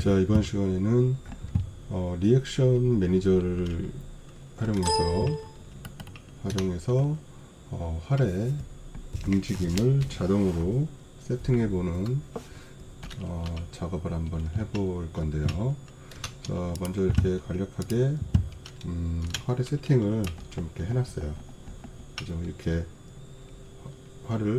자, 이번 시간에는 리액션 매니저를 활용해서 활의 움직임을 자동으로 세팅해보는 작업을 한번 해볼 건데요. 자, 먼저 이렇게 간략하게 활의 세팅을 좀 이렇게 해놨어요. 그죠? 이렇게 활을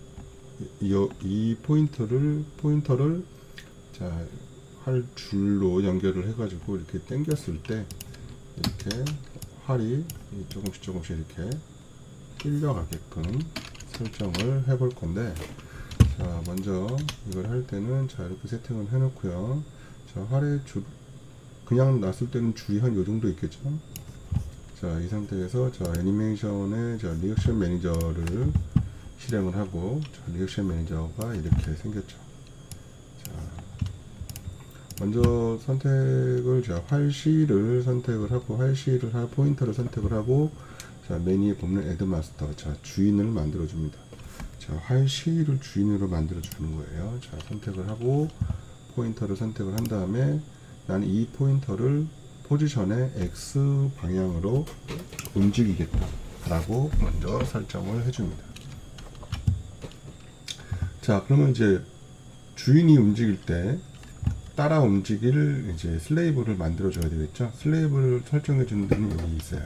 이 포인터를 자, 활 줄로 연결을 해가지고 이렇게 당겼을 때 이렇게 활이 조금씩 이렇게 끌려가게끔 설정을 해 볼 건데, 자, 먼저 이걸 할 때는 자, 이렇게 세팅을 해 놓고요. 자, 활의 그냥 놨을 때는 줄이 한 요 정도 있겠죠. 자, 이 상태에서 자, 애니메이션의 자, 리액션 매니저를 실행을 하고, 자, 리액션 매니저가 이렇게 생겼죠. 자, 먼저 선택을, 자, 활시를 선택을 하고, 활시를 할 포인터를 선택을 하고, 자, 메뉴에 보면 애드 마스터, 자, 주인을 만들어 줍니다. 자, 활시를 주인으로 만들어 주는 거예요. 자, 선택을 하고 포인터를 선택을 한 다음에 나는 이 포인터를 포지션의 X 방향으로 움직이겠다 라고 먼저 설정을 해 줍니다. 자, 그러면 이제 주인이 움직일 때 따라 움직일 이제 슬레이브를 만들어 줘야 되겠죠. 슬레이브를 설정해 주는 데는 여기 있어요.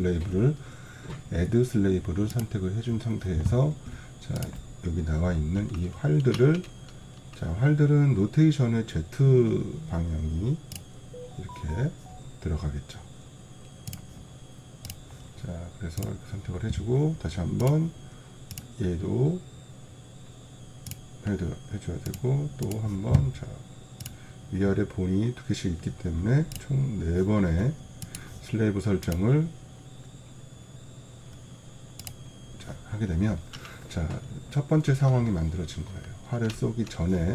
애드 슬레이브를 선택을 해준 상태에서, 자, 여기 나와 있는 이 활들을, 자, 활들은 로테이션의 Z 방향이 이렇게 들어가겠죠. 자, 그래서 이렇게 선택을 해주고 다시 한번 얘도 해줘야 되고, 또 한번, 자, 위아래 본이 두 개씩 있기 때문에 총 4번의 슬레이브 설정을 자, 하게 되면, 자, 첫 번째 상황이 만들어진 거예요. 활을 쏘기 전에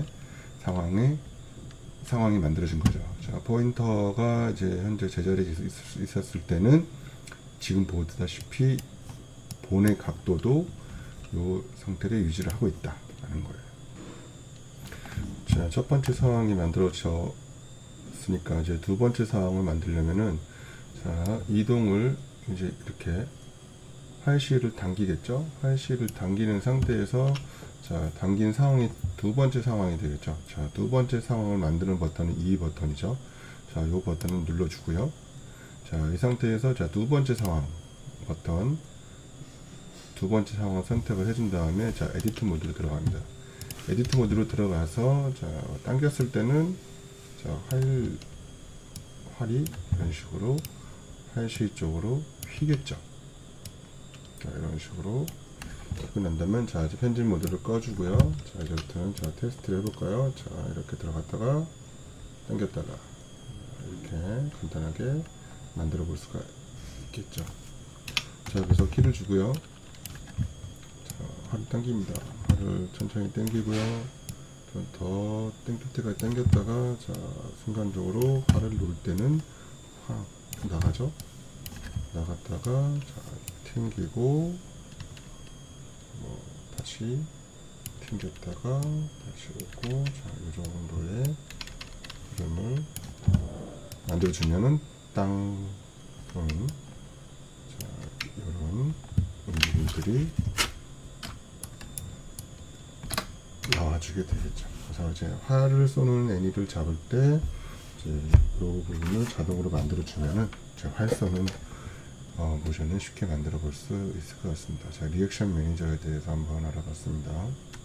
상황이 만들어진 거죠. 자, 포인터가 이제 현재 제자리에 있었을 때는 지금 보다시피 본의 각도도 이 상태를 유지를 하고 있다 라는 거예요. 자, 첫 번째 상황이 만들어졌으니까 이제 두 번째 상황을 만들려면은, 자, 이동을 이제 이렇게 활시를 당기겠죠. 활시를 당기는 상태에서, 자, 당긴 상황이 두 번째 상황이 되겠죠. 자, 두 번째 상황을 만드는 버튼은 이 버튼이죠. 자, 이 버튼을 눌러주고요. 자, 이 상태에서, 자, 두 번째 상황 선택을 해준 다음에, 자, 에디트 모드로 들어갑니다. 에디트 모드로 들어가서, 자, 당겼을 때는, 자, 활이 이런 식으로 활시 쪽으로 휘겠죠. 자, 이런 식으로 휘고 난 다음에, 자, 이제 편집 모드를 꺼주고요. 자, 이제부터는, 자, 테스트를 해볼까요? 자, 이렇게 들어갔다가 당겼다가 이렇게 간단하게 만들어 볼 수가 있겠죠. 자, 그래서 키를 주고요. 자, 활을 당깁니다. 활을 천천히 당기고요. 더 당길 때까지 당겼다가, 자, 순간적으로 활을 놓을 때는 확 나가죠. 나갔다가, 자, 튕기고, 다시 튕겼다가 다시 오고, 자, 이 정도의 흐름을 만들어주면은 땅, 자, 이런 움직임들이 나와주게 되겠죠. 그래서 이제 활을 쏘는 애니를 잡을 때 이제 이 부분을 자동으로 만들어주면은 이제 활 쏘는 모션을 쉽게 만들어 볼 수 있을 것 같습니다. 자, 리액션 매니저에 대해서 한번 알아봤습니다.